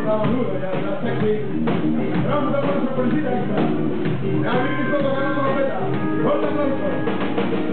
la boluda, ya está sexy. Vamos a poner sorpresita extra. Ya vi que estoy tocando trompeta. Corta pronto.